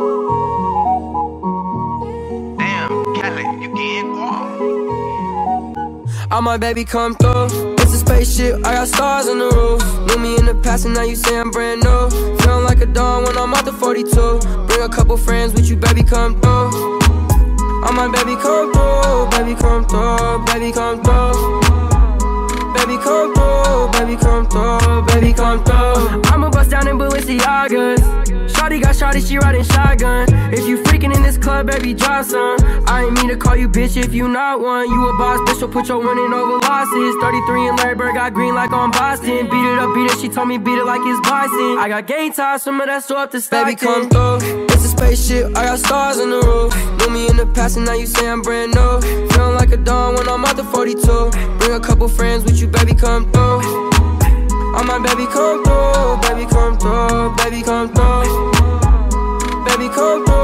Damn, Kelly, you getting quiet. All my baby come through. It's a spaceship, I got stars on the roof. Knew me in the past and now you say I'm brand new. Feeling like a dawn when I'm out the 42. Bring a couple friends with you, baby, come through. All my baby come through, baby come through, baby come through. Baby come through, baby come through, baby come through. I'ma bust down in Balenciagas. Shawty got shawty, she riding shotgun. If you freaking in this club, baby, drop some. I ain't mean to call you bitch if you not one. You a boss, bitch, so put your winning over losses. 33 in Larry Bird, got green like on Boston. Beat it up, beat it, she told me beat it like it's Boston. I got game time, some of that so up to Stockton. Baby, come through, it's a spaceship, I got stars on the roof. Knew me in the past and now you say I'm brand new. Feeling like a dawn when I'm out the 42. Bring a couple friends with you, baby, come through. All my baby come through, baby come through, baby come through. Baby come through.